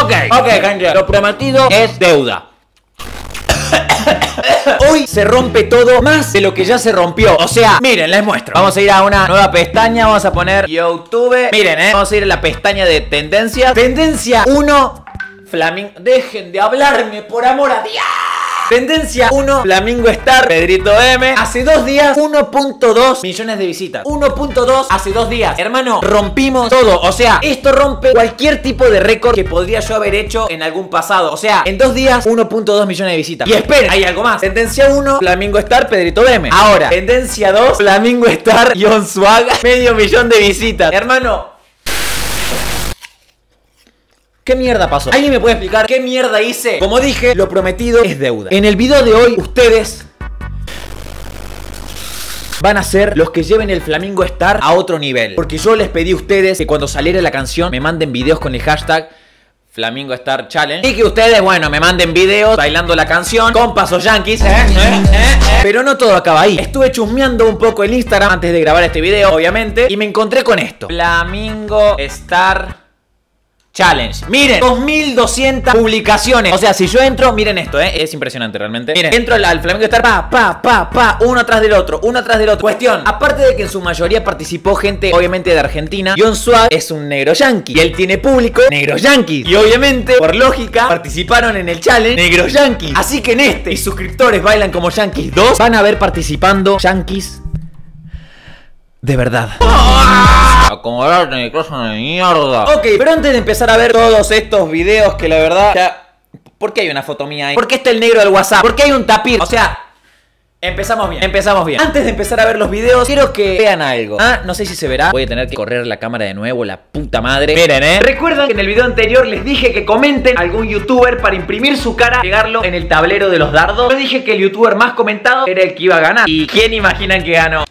Ok, gente, lo prometido es deuda. Hoy se rompe todo más de lo que ya se rompió. O sea, miren, les muestro. Vamos a ir a una nueva pestaña. Vamos a poner YouTube. Miren, vamos a ir a la pestaña de tendencias. Tendencia 1, Flamingo. Dejen de hablarme, por amor a Dios. Tendencia 1, Flamingo Star, Pedrito M. Hace 2 días, 1.2 millones de visitas. 1.2 hace 2 días. Hermano, rompimos todo. O sea, esto rompe cualquier tipo de récord que podría yo haber hecho en algún pasado. O sea, en 2 días, 1.2 millones de visitas. Y esperen, hay algo más. Tendencia 1, Flamingo Star, Pedrito M. Ahora, tendencia 2, Flamingo Star, John Swag, 500 000 de visitas. Hermano, ¿qué mierda pasó? ¿Alguien me puede explicar qué mierda hice? Como dije, lo prometido es deuda. En el video de hoy, ustedes van a ser los que lleven el Flamingo Star a otro nivel. Porque yo les pedí a ustedes que cuando saliera la canción me manden videos con el hashtag Flamingo Star Challenge. Y que ustedes, bueno, me manden videos bailando la canción con pasos yankees. Pero no todo acaba ahí. Estuve chusmeando un poco el Instagram antes de grabar este video, obviamente, y me encontré con esto: Flamingo Star Challenge. Miren, 2200 publicaciones. O sea, si yo entro, miren esto, es impresionante realmente. Miren, entro al Flamingo Star, uno atrás del otro, uno atrás del otro. Cuestión, aparte de que en su mayoría participó gente, obviamente, de Argentina, John Swag es un negro yankee y él tiene público negros yankees. Y obviamente, por lógica, participaron en el challenge negros yankees. Así que en este, y suscriptores bailan como yankees 2, van a ver participando yankees de verdad. Acomodarte el micrófono de mierda. Ok, pero antes de empezar a ver todos estos videos que la verdad ya... ¿Por qué hay una foto mía ahí? ¿Por qué está el negro del WhatsApp? ¿Por qué hay un tapir? O sea, empezamos bien, empezamos bien. Antes de empezar a ver los videos, quiero que vean algo. No sé si se verá. Voy a tener que correr la cámara de nuevo, la puta madre. Miren, recuerdan que en el video anterior les dije que comenten algún youtuber para imprimir su cara, pegarlo en el tablero de los dardos. Yo dije que el youtuber más comentado era el que iba a ganar. ¿Y quién imaginan que ganó?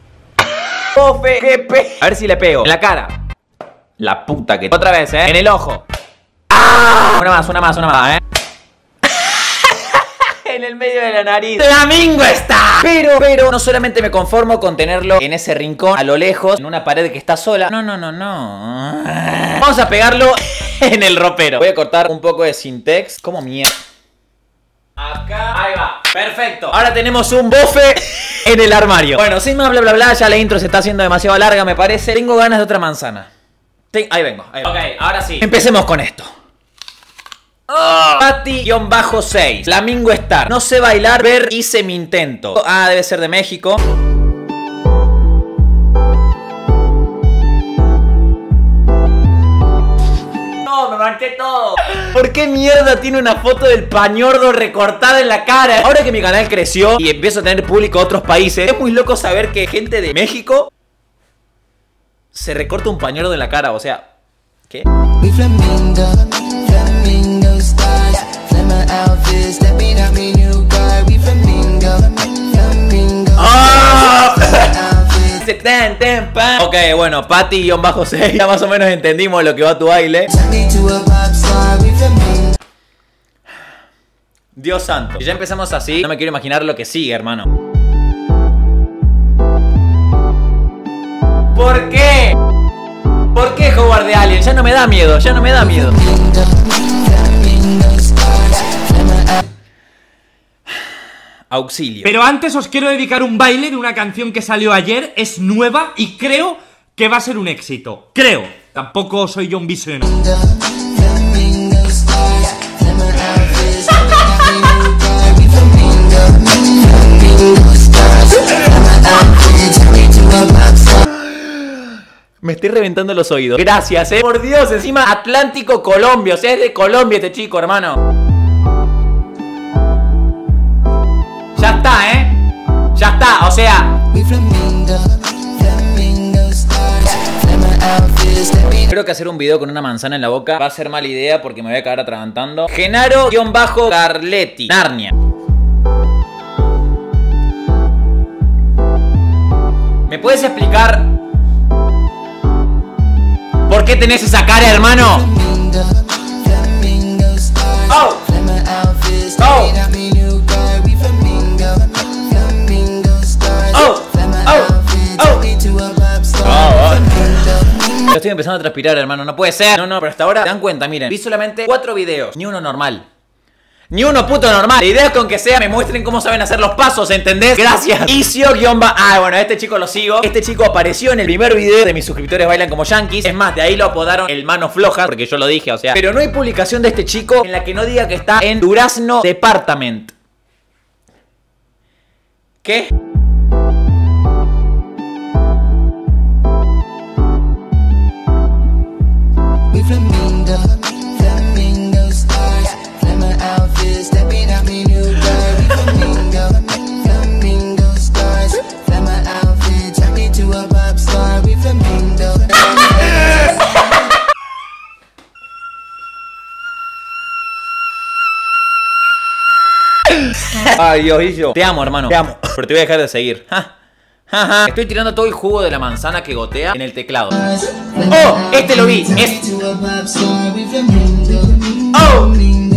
A ver si le pego. En la cara. La puta que... Otra vez, en el ojo. ¡Ah! Una más, en el medio de la nariz. ¡Flamingo está! Pero no solamente me conformo con tenerlo en ese rincón, a lo lejos, en una pared que está sola. No. Vamos a pegarlo en el ropero. Voy a cortar un poco de Sintex. ¿Cómo mierda? Acá, ahí va, perfecto. Ahora tenemos un bofe en el armario. Bueno, sin más bla bla bla, ya la intro se está haciendo demasiado larga, me parece. Tengo ganas de otra manzana. Ahí vengo. Ok, ahora sí. Empecemos con esto. Pati-6 Flamingo Star. No sé bailar, ver, hice mi intento. Debe ser de México. Me manché todo. ¿Por qué mierda tiene una foto del pañordo recortada en la cara? Ahora que mi canal creció y empiezo a tener público a otros países, es muy loco saber que gente de México se recorta un pañordo en la cara. O sea, ¿qué? Ok, bueno, Pati-6. Ya más o menos entendimos lo que va tu baile. Dios santo. Si ya empezamos así, no me quiero imaginar lo que sigue, hermano. ¿Por qué? ¿Por qué Howard de Alien? Ya no me da miedo, Auxilio. Pero antes os quiero dedicar un baile de una canción que salió ayer. Es nueva y creo que va a ser un éxito. Creo. Tampoco soy John Viceno. Me estoy reventando los oídos. Gracias, por Dios, encima Atlántico, Colombia. O sea, es de Colombia este chico, hermano. Ya está, ya está, o sea. Creo que hacer un video con una manzana en la boca va a ser mala idea porque me voy a acabar atragantando. Genaro-Garletti, Narnia. ¿Me puedes explicar por qué tenés esa cara, hermano? ¡Oh! ¡Oh! Estoy empezando a transpirar, hermano, no puede ser. No, pero hasta ahora, se dan cuenta, miren. Vi solamente 4 videos, ni uno normal. Ni uno puto normal. La idea es que aunque sea me muestren cómo saben hacer los pasos, ¿entendés? Gracias. Isio bueno, este chico lo sigo. Este chico apareció en el primer video de mis suscriptores bailan como yankees. Es más, de ahí lo apodaron el mano floja, porque yo lo dije, o sea. Pero no hay publicación de este chico en la que no diga que está en Durazno Department. ¿Qué? Ay, Dios, Illo. Te amo, hermano. Te amo. Pero te voy a dejar de seguir. Estoy tirando todo el jugo de la manzana que gotea en el teclado. ¡Oh! Este lo vi. Es... ¡Oh!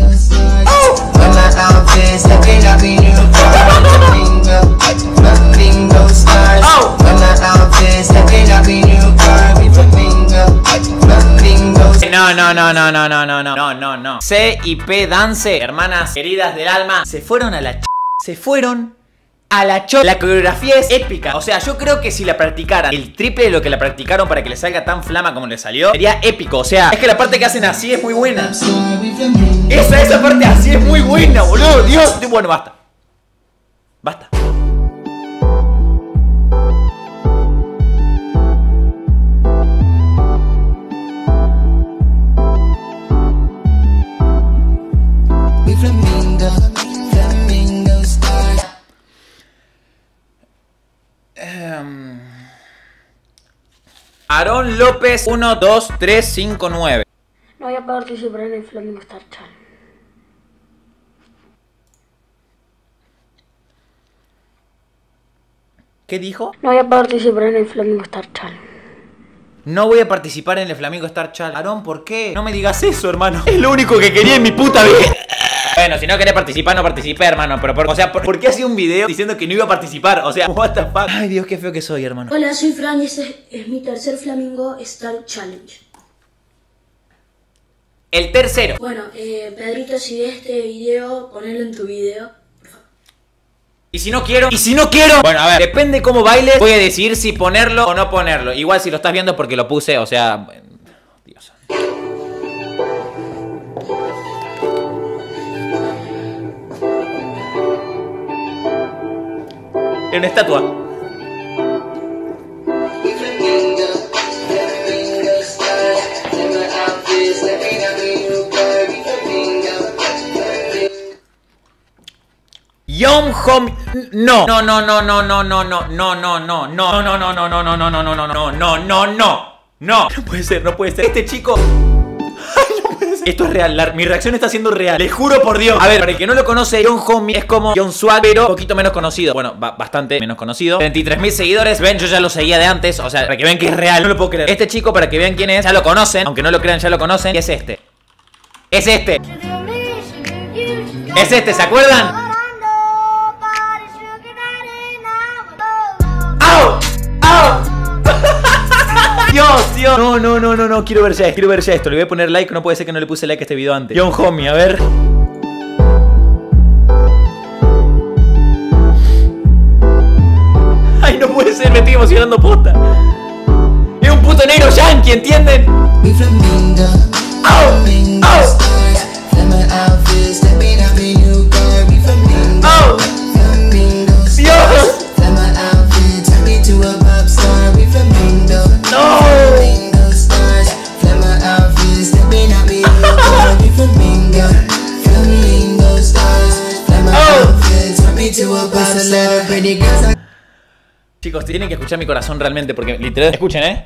No. C y P Dance, hermanas queridas del alma, se fueron a la Se fueron a la La coreografía es épica. O sea, yo creo que si la practicaran el triple de lo que la practicaron para que le salga tan flama como le salió, sería épico. O sea, es que la parte que hacen así es muy buena. Esa parte así es muy buena, boludo. Dios. Bueno, basta. Basta. Aarón López 12359. No voy a participar en el Flamingo Star Challenge. ¿Qué dijo? No voy a participar en el Flamingo Star Challenge. No voy a participar en el Flamingo Star Challenge. Aarón, ¿por qué? No me digas eso, hermano. Es lo único que quería en mi puta vida. Bueno, si no querés participar, no participé, hermano. Pero, ¿por qué hacía un video diciendo que no iba a participar? O sea, what the fuck. Ay, Dios, qué feo que soy, hermano. Hola, soy Fran y este es mi tercer Flamingo Star Challenge. El tercero. Bueno, Pedrito, si ves este video, ponelo en tu video. ¿Y si no quiero? Bueno, a ver, depende cómo bailes. Voy a decidir si ponerlo o no ponerlo. Igual si lo estás viendo es porque lo puse, o sea... Dios. Es una estatua. Young Home. No. No puede ser. Este chico. Ay, no puede ser. Esto es real. Mi reacción está siendo real. Les juro por Dios. A ver, para el que no lo conoce, Young Homie es como Young Swag, pero un poquito menos conocido. Bueno, bastante menos conocido. 23.000 seguidores. Ven, yo ya lo seguía de antes. O sea, para que vean que es real. No lo puedo creer. Este chico, para que vean quién es, ya lo conocen. Aunque no lo crean, ya lo conocen. Y es este. Es este, ¿se acuerdan? Dios. No, quiero ver ya esto. Le voy a poner like, no puede ser que no le puse like a este video antes. Young Homie, a ver. Ay, no puede ser, me estoy emocionando posta. Es un puto negro yankee, ¿entienden? Dios. Chicos, tienen que escuchar mi corazón realmente porque literal... Escuchen,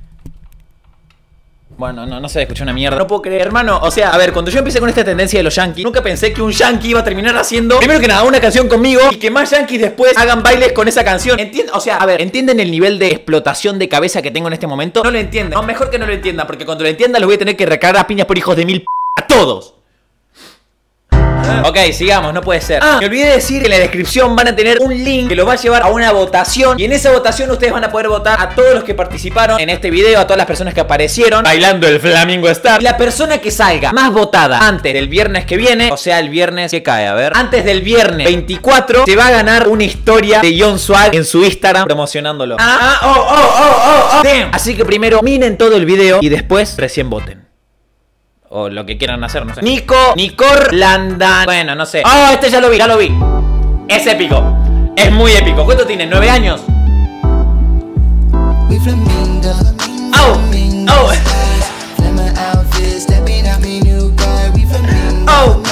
Bueno, no se escucha una mierda. No puedo creer, hermano. O sea, a ver, cuando yo empecé con esta tendencia de los yankees, nunca pensé que un yankee iba a terminar haciendo, primero que nada, una canción conmigo y que más yankees después hagan bailes con esa canción. O sea, a ver, ¿entienden el nivel de explotación de cabeza que tengo en este momento? No lo entienden. No, mejor que no lo entiendan, porque cuando lo entiendan los voy a tener que recargar a piñas por hijos de mil a todos. Ok, sigamos, no puede ser. Me olvidé de decir que en la descripción van a tener un link que los va a llevar a una votación. Y en esa votación ustedes van a poder votar a todos los que participaron en este video, a todas las personas que aparecieron bailando el Flamingo Star. Y la persona que salga más votada antes del viernes que viene, o sea, el viernes que cae, a ver, antes del viernes 24, se va a ganar una historia de John Swag en su Instagram promocionándolo. Damn. Así que primero miren todo el video y después recién voten. O lo que quieran hacer, no sé. Nicor Landan. Bueno, no sé. Oh, este ya lo vi. Es épico. Es muy épico. ¿Cuánto tiene? ¿9 años? ¡Oh! ¡Oh! ¡Oh!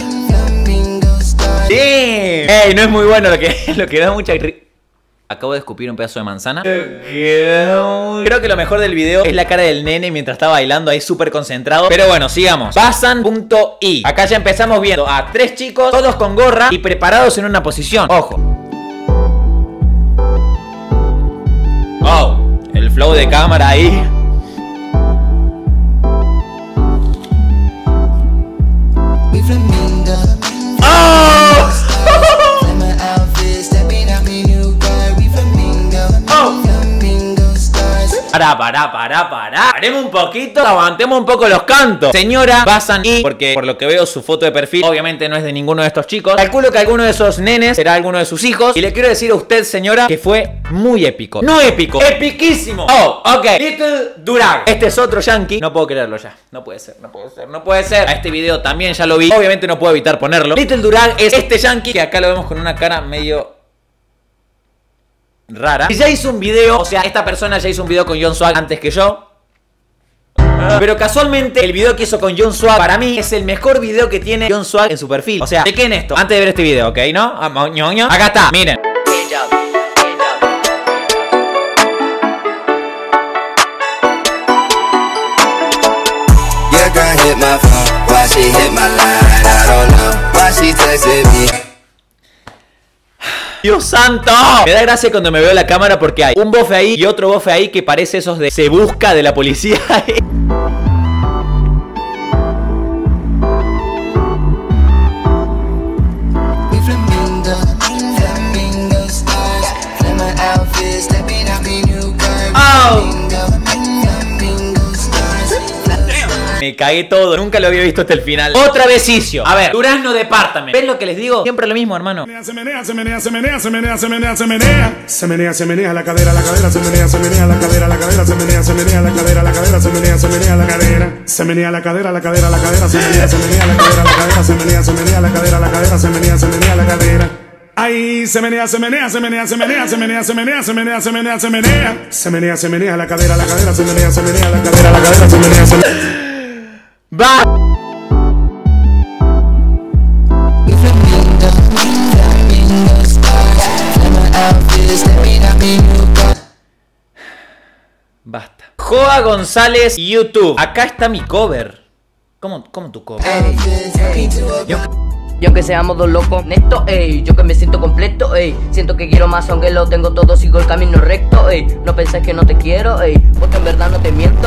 ¡Ey! No es muy bueno lo que da mucha... Acabo de escupir un pedazo de manzana. Creo que lo mejor del video es la cara del nene mientras está bailando ahí súper concentrado. Pero bueno, sigamos. Basan.i. Acá ya empezamos viendo a 3 chicos, todos con gorra y preparados en una posición. Ojo. Oh, el flow de cámara ahí. ¡Oh! Para. Paremos un poquito, aguantemos un poco los cantos. Señora Basan y, porque por lo que veo su foto de perfil obviamente no es de ninguno de estos chicos. Calculo que alguno de esos nenes será alguno de sus hijos. Y le quiero decir a usted, señora, que fue muy épico. No épico, epiquísimo. Oh, ok. Little Durag. Este es otro yankee. No puedo creerlo ya. No puede ser. A este video también ya lo vi. Obviamente no puedo evitar ponerlo. Little Durag es este yankee que acá lo vemos con una cara medio... rara. Y ya hizo un video, o sea, esta persona ya hizo un video con John Swag antes que yo. Pero casualmente el video que hizo con John Swag para mí es el mejor video que tiene John Swag en su perfil. O sea, chequen esto antes de ver este video, ¿ok? ¿No? Acá está, miren. ¡Dios santo! Me da gracia cuando me veo la cámara porque hay un bofe ahí y otro bofe ahí que parece esos de Se Busca de la policía. Me cagué todo, nunca lo había visto hasta el final. Otra vez Icio. A ver, Durazno Department. ¿Ven lo que les digo? Siempre lo mismo, hermano. Se menea la cadera, la cadera, se menea la cadera, la cadera, se menea la cadera, la cadera, se menea la cadera. Se menea la cadera, la cadera, la cadera, se menea la cadera, la cadera, se menea la cadera, la cadera, se menea la cadera. Ay, se menea la cadera, la cadera, se menea la cadera, la cadera, se menea. ¡Va! Basta. Joa González, YouTube. Acá está mi cover. ¿Cómo tu cover? Yo que seamos dos locos, neto, ey. Yo que me siento completo, ey. Siento que quiero más, aunque lo tengo todo, sigo el camino recto, ey. No pensáis que no te quiero, ey. Porque en verdad no te miento.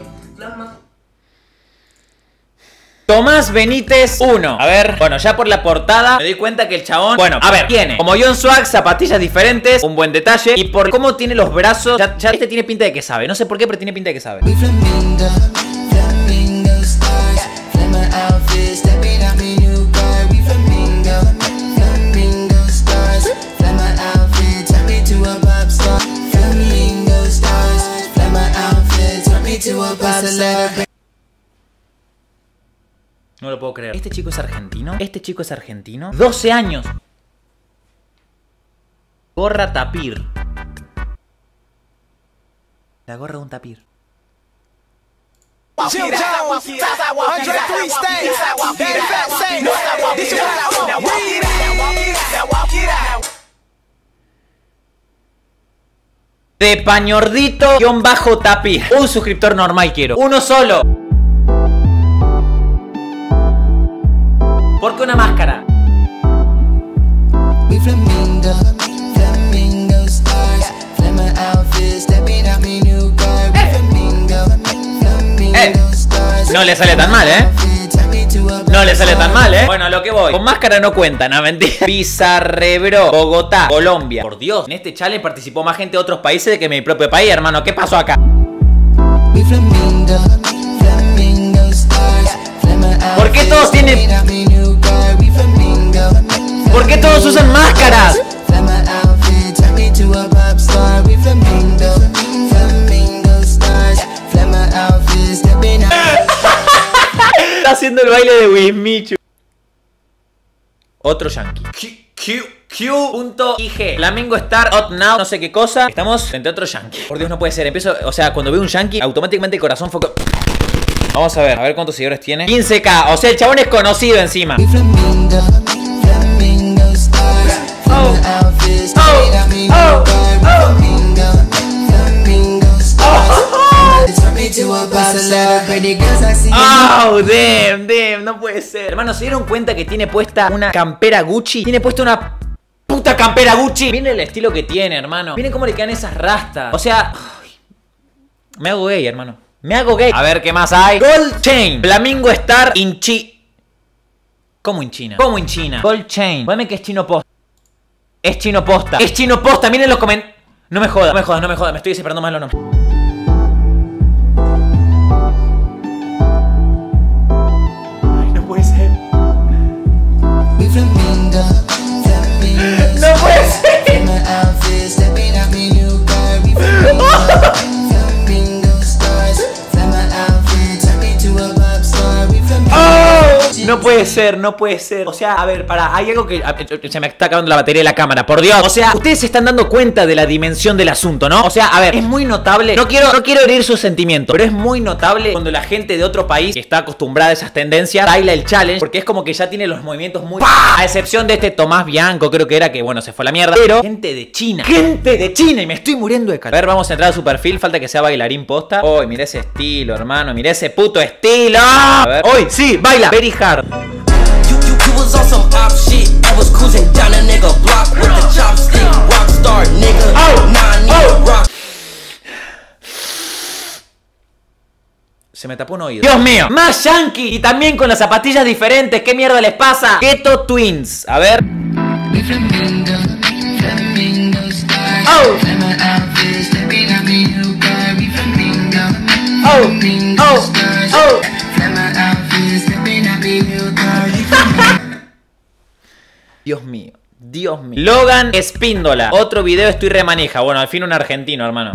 Tomás Benítez 1. A ver, bueno, ya por la portada me doy cuenta que el chabón, bueno, a ver, tiene como John Swag, zapatillas diferentes, un buen detalle. Y por cómo tiene los brazos, ya este tiene pinta de que sabe. No sé por qué, pero tiene pinta de que sabe. No lo puedo creer. ¿Este chico es argentino? 12 años. Gorra tapir. La gorra de un tapir. De pañordito-tapir. Un suscriptor normal quiero. Uno solo. ¿Por qué una máscara? No le sale tan mal, ¿eh? No le sale tan mal, ¿eh? Bueno, a lo que voy. Con máscara no cuenta, no, mentira. Pizarrebro, Bogotá, Colombia. Por Dios, en este challenge participó más gente de otros países que en mi propio país, hermano. ¿Qué pasó acá? ¿Por qué todos tienen... ¿Por qué todos usan máscaras? Está haciendo el baile de Wismichu. Otro yankee. Q.ig Flamingo Star Out Now, no sé qué cosa. Estamos frente a otro yankee. Por Dios, no puede ser. Empiezo, o sea, cuando veo un yankee, automáticamente el corazón foca. Vamos a ver cuántos seguidores tiene. 15k, o sea, el chabón es conocido encima. Oh, damn, no puede ser. Hermano, ¿se dieron cuenta que tiene puesta una campera Gucci? Tiene puesta una puta campera Gucci. Miren el estilo que tiene, hermano. Miren cómo le quedan esas rastas. O sea, me hago gay, hermano. Me hago gay. A ver, ¿qué más hay? Gold Chain Flamingo Star in China. ¿Cómo en China? ¿Cómo en China? Gold Chain. Póngame que es chino posta. Es chino posta. Es chino posta. Miren los comentarios. No me jodas, no me jodas. Me estoy desesperando más los nombres. Ay, no puede ser. No puede ser. No puede ser, no puede ser. O sea, a ver, hay algo que... Se me está acabando la batería de la cámara, por Dios. O sea, ustedes se están dando cuenta de la dimensión del asunto, ¿no? O sea, a ver, es muy notable. No quiero herir sus sentimientos, pero es muy notable cuando la gente de otro país que está acostumbrada a esas tendencias baila el challenge, porque es como que ya tiene los movimientos muy... ¡Pah! A excepción de este Tomás Bianco, creo que era, que bueno, se fue a la mierda. Pero gente de China. Gente de China, y me estoy muriendo de calor. A ver, vamos a entrar a su perfil. Falta que sea bailarín posta. Uy, mira ese estilo, hermano. Mira ese puto estilo. A ver. Uy, sí, baila. Very hard. Se me tapó un oído. ¡Dios mío! ¡Más yankee! Y también con las zapatillas diferentes. ¿Qué mierda les pasa? Keto Twins. A ver. Dios mío, Dios mío. Logan Espíndola. Otro video estoy remanija. Bueno, al fin un argentino, hermano.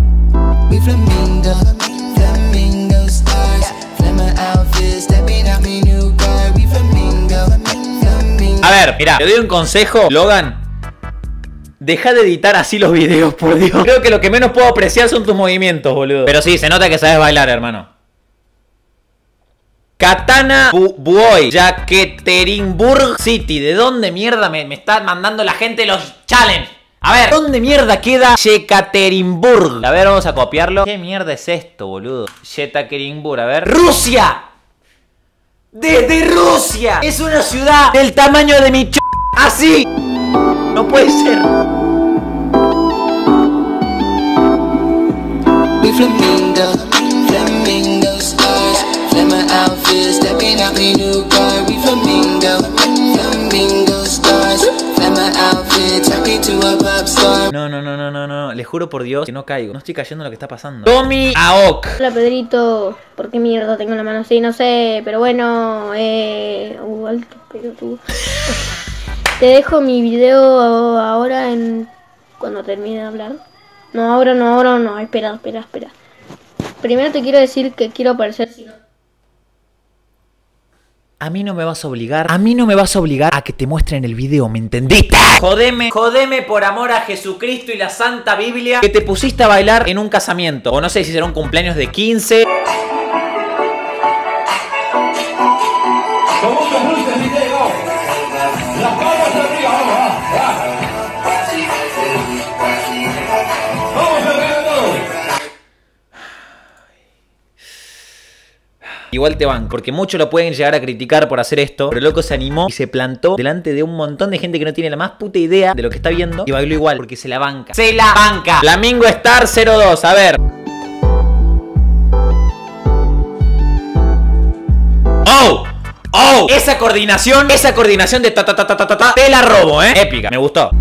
A ver, mira, te doy un consejo, Logan. Deja de editar así los videos, por Dios. Creo que lo que menos puedo apreciar son tus movimientos, boludo. Pero sí, se nota que sabes bailar, hermano. Katana Boy, Yekaterinburg City. ¿De dónde mierda me está mandando la gente los challenges? A ver, ¿dónde mierda queda Yekaterinburg? A ver, vamos a copiarlo. ¿Qué mierda es esto, boludo? Yekaterinburg, a ver. ¡Rusia! ¡Desde Rusia! Es una ciudad del tamaño de mi ¡así! No puede ser. No, les juro por Dios que no caigo. No estoy cayendo en lo que está pasando. Tommy Aok. Hola Pedrito, ¿por qué mierda tengo la mano así? No sé, pero bueno, alto pelotudo. Te dejo mi video ahora cuando termine de hablar. No, ahora no, espera. Primero te quiero decir que quiero aparecer si no. A mí no me vas a obligar a que te muestren el video, ¿me entendiste? Jodeme por amor a Jesucristo y la Santa Biblia que te pusiste a bailar en un casamiento. O no sé si será un cumpleaños de 15. Igual te van, porque muchos lo pueden llegar a criticar por hacer esto, pero el loco se animó y se plantó delante de un montón de gente que no tiene la más puta idea de lo que está viendo y bailó igual, porque se la banca. ¡Se la banca! Flamingo Star 02, a ver. ¡Oh! ¡Oh! Esa coordinación de ta ta ta ta ta ta ta, te la robo, épica, me gustó.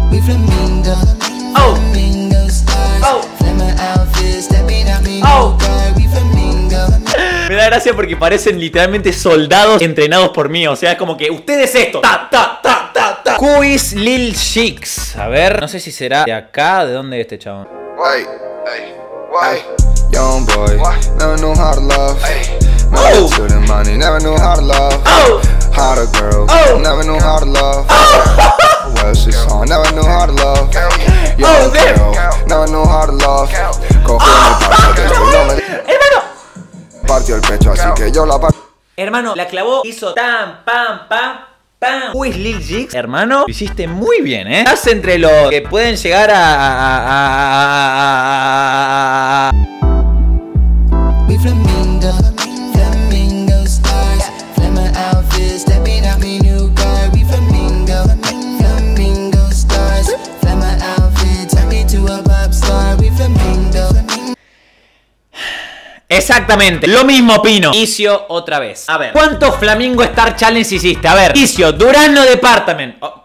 ¡Oh! ¡Oh! ¡Oh! Me da gracia porque parecen literalmente soldados entrenados por mí. O sea, es como que ustedes esto. Ta, ta, ta, ta, ta. Who is Lil Chicks? A ver, no sé si será de acá. ¿De dónde es este chabón? Young boy, never knew how to love. Oh. To the money, never knew how to love. Oh. How to girl, never knew how to love. Well, she saw, never knew how to love. Young girl, never knew how to love. Hermano, Partió el pecho, así que yo la parto. hermano, la clavó, hizo tan, pam, pam, pam. Who is Lil Chicks? Hermano, lo hiciste muy bien, Estás entre los que pueden llegar a... We flamingo, flamingo stars. Flamingo outfits, stepping out me new car. We flamingo, flamingo stars. Flamingo outfits, turn me to a pop star. We flamingo. Exactamente, lo mismo opino. Isio, otra vez. A ver, ¿cuántos Flamingo Star Challenge hiciste? A ver, Isio, Durano Department. Oh.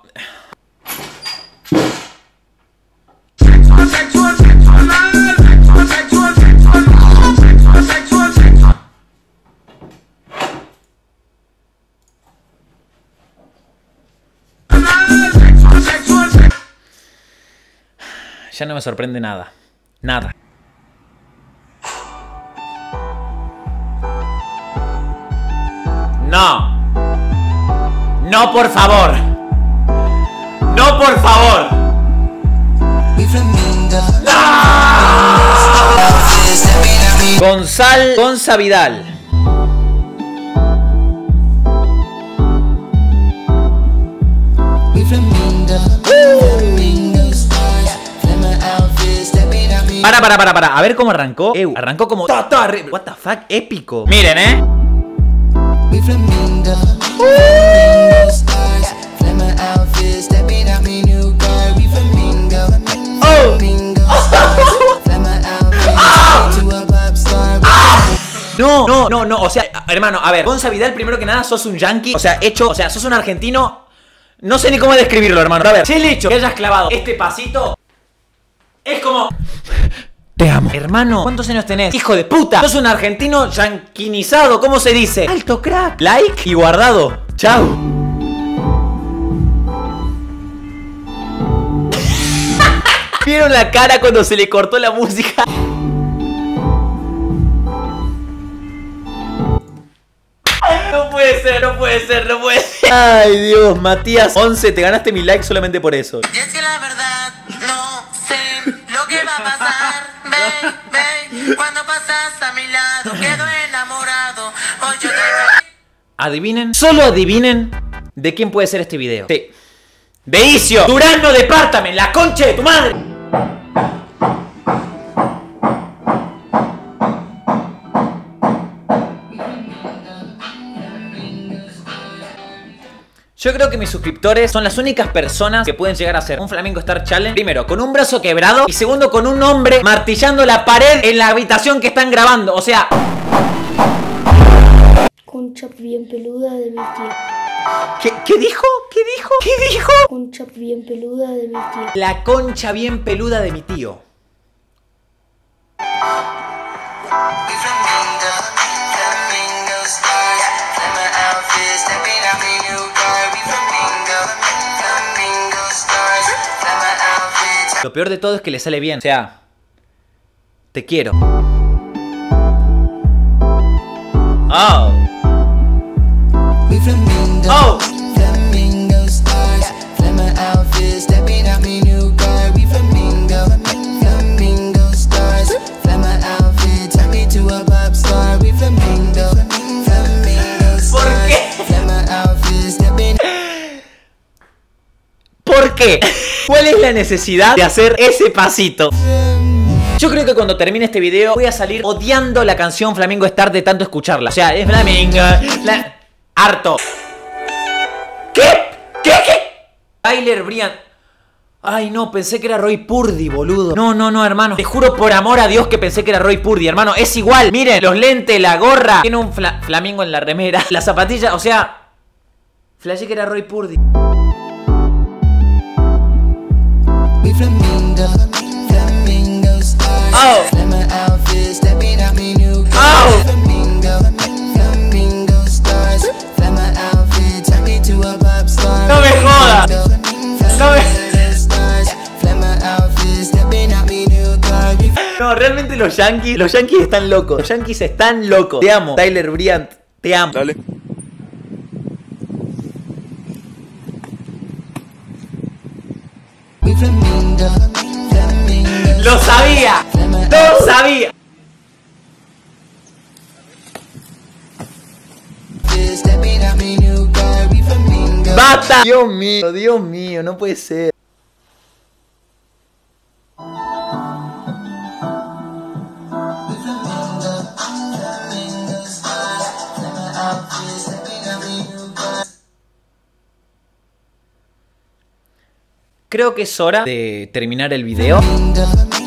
Ya no me sorprende nada. Nada. No. No, por favor. No, por favor. Gonza Vidal. Para. A ver cómo arrancó. Arrancó como... What the fuck, épico. Miren, No, o sea, hermano, a ver, Gonza Vidal, primero que nada, sos un yankee, o sea, sos un argentino, no sé ni cómo describirlo, hermano. A ver, si el hecho que hayas clavado este pasito, es como... Te amo. Hermano, ¿cuántos años tenés? ¡Hijo de puta! Sos un argentino yanquinizado, ¿cómo se dice? Alto crack. Like y guardado. Chau. ¿Vieron la cara cuando se le cortó la música? No puede ser. Ay, Dios, Matías 11, te ganaste mi like solamente por eso. Y es que la verdad no sé lo que va a pasar. Ven, cuando pasas a mi lado quedo enamorado. Hoy yo te... Adivinen, solo adivinen de quién puede ser este video. Sí. De Isio, Durano Department, la concha de tu madre. Yo creo que mis suscriptores son las únicas personas que pueden llegar a hacer un Flamingo Star Challenge. Primero, con un brazo quebrado. Y segundo, con un hombre martillando la pared en la habitación que están grabando. O sea... Concha bien peluda de mi tío. ¿Qué dijo? ¿Qué dijo? Concha bien peluda de mi tío. La concha bien peluda de mi tío. Lo peor de todo es que le sale bien. O sea, te quiero. Oh. Oh. ¿Por qué? ¿Cuál es la necesidad de hacer ese pasito? Yo creo que cuando termine este video voy a salir odiando la canción Flamingo Star de tanto escucharla. O sea, es Flamingo... harto. ¿Qué? Tyler Brian... Ay, no, pensé que era Roy Purdy, boludo. No, hermano. Te juro por amor a Dios que pensé que era Roy Purdy, hermano. Es igual. Miren, los lentes, la gorra. Tiene un flamingo en la remera. La zapatilla, o sea... Flashé que era Roy Purdy. Oh. No me jodas. No, realmente los yankees están locos. Los yankees están locos. Te amo, Tyler Bryant. Te amo. Dale. Lo sabía. Lo sabía. ¡Basta! Dios mío, no puede ser. Creo que es hora de terminar el video.